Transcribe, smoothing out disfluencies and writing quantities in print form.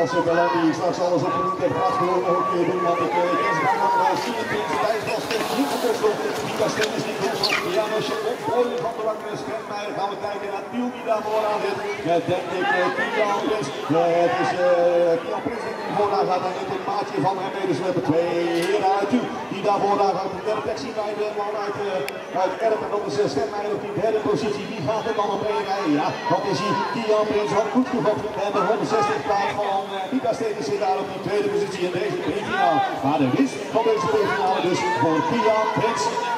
als Bellamy straks alles op een minuut heeft gehad, gewoon nog een keer doen, want ik ken ze bijna zien het in zijn lijst als het niet gekost. Mika Steen is niet goed. Janosje opgooien van de lange Schermeijer. Gaan we kijken naar Tiel die daar vooraan zit. Met denk ik Kian Prins. Het is Kian Prins die vooraan gaat en net een maatje van hem mee. Dus we hebben twee heren uit Tiel die daar vooraan gaat. De derde plek zien wij de man uit Erp en dat is Schermeijer op die derde positie. Wie gaat er dan op één rijden? Ja, dat is hier Kian Prins van goed gevonden. En de 160 plaats van Mika Steen zit daar op die tweede positie in deze finale. Maar de winst van deze finale dus voor Kian Prins.